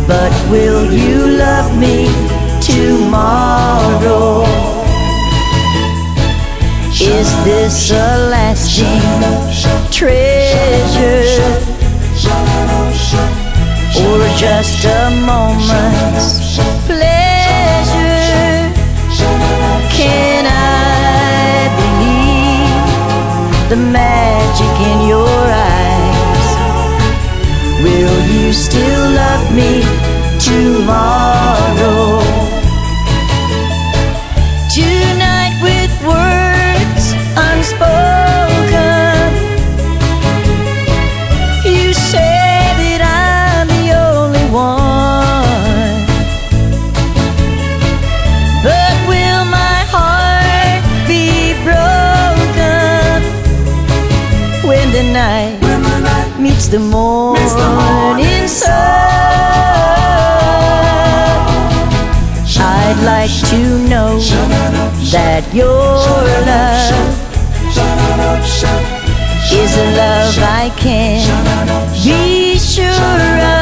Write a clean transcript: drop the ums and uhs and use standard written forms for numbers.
but will you love me tomorrow? Is this a lasting treasure, or just a moment's pleasure? Can I believe the magic in your eyes? Will you still love me tomorrow? Tonight with words unspoken, you say that I'm the only one, but will my heart be broken when the night meets the morning sun? I'd like to know that your love is a love I can be sure of.